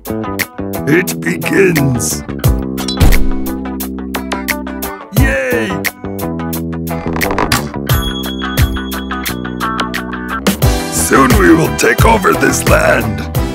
It begins! Yay! Soon we will take over this land!